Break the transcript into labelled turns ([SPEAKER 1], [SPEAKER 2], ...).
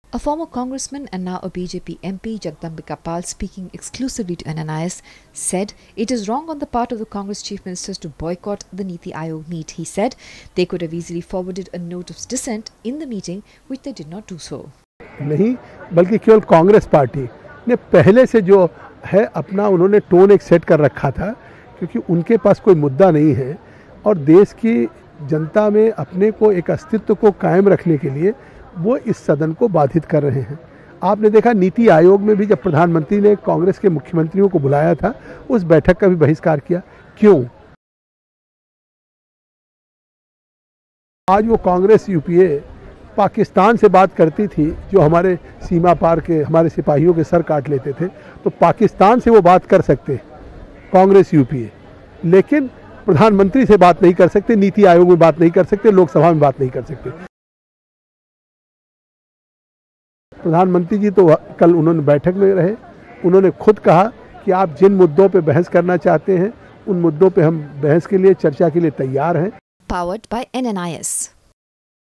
[SPEAKER 1] A former congressman and now a BJP MP, Jagdambika Pal, speaking exclusively to NNIS, said it is wrong on the part of the Congress chief ministers to boycott the Niti Aayog meet. He said they could have easily forwarded a note of dissent in the meeting, which they did not do so.
[SPEAKER 2] नहीं, बल्कि केवल Congress party ने पहले से जो है अपना उन्होंने टोन एक सेट कर रखा था, क्योंकि उनके पास कोई मुद्दा नहीं है और देश की जनता में अपने को एक अस्तित्व को कायम रखने के लिए वो इस सदन को बाधित कर रहे हैं। आपने देखा नीति आयोग में भी जब प्रधानमंत्री ने कांग्रेस के मुख्यमंत्रियों को बुलाया था, उस बैठक का भी बहिष्कार किया। क्यों? आज वो कांग्रेस यूपीए पाकिस्तान से बात करती थी, जो हमारे सीमा पार के हमारे सिपाहियों के सर काट लेते थे, तो पाकिस्तान से वो बात कर सकते कांग्रेस यूपीए, लेकिन प्रधानमंत्री से बात नहीं कर सकते, नीति आयोग में बात नहीं कर सकते, लोकसभा में बात नहीं कर सकते। प्रधानमंत्री जी तो कल उन्होंने बैठक में रहे, उन्होंने खुद कहा कि आप जिन मुद्दों पे बहस करना चाहते हैं उन मुद्दों पे हम बहस के लिए, चर्चा के लिए तैयार हैं।
[SPEAKER 1] Powered by NNIS.